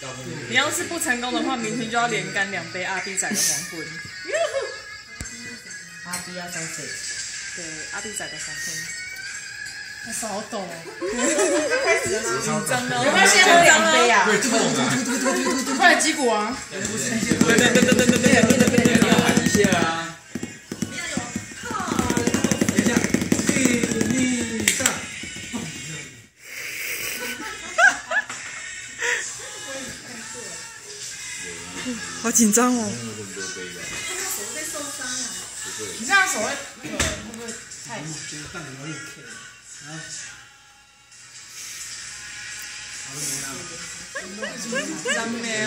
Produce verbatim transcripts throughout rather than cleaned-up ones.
你要是不成功的话，明天就要连干两杯阿 B 仔的黄昏。 阿 B 要三岁。 对，阿 B 仔的黄昏。 他手好抖哦。 开始了， 紧张哦。 有没有先喝两杯啊？ 对，这个懂的。 快点击鼓啊！ 对对对对对对对对对对， 要喊一下啊！ 你要有哈。 等一下，一、二、三。 好紧张哦！ 你这样手会那个会不会太？ 张没有。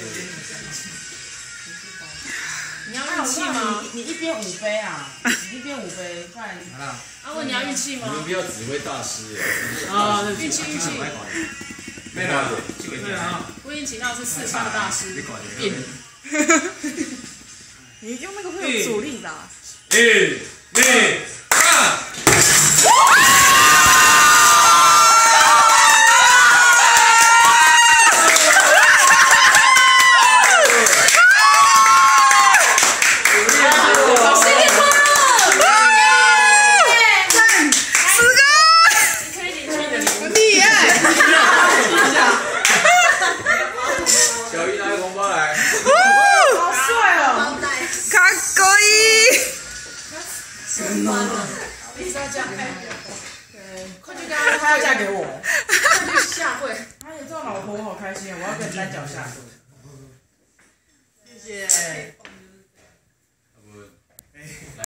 你要运气吗？你一边五杯啊？你一边五杯，不然。 好了。 阿文，你要运气吗？ 你们不要指挥大师耶！ 啊， 运气运气。 没啦，这个没啦。 我已经请到是四川的大师。 你用那个会有阻力的。 一、二、三。 小姨拿个红包来。 好帅哦！ かっこいい。 你是要嫁给？ 对，快去跟他，他要嫁给我。 快去下跪。 他有这种老婆，我好开心啊！我要跟你单脚下。谢谢。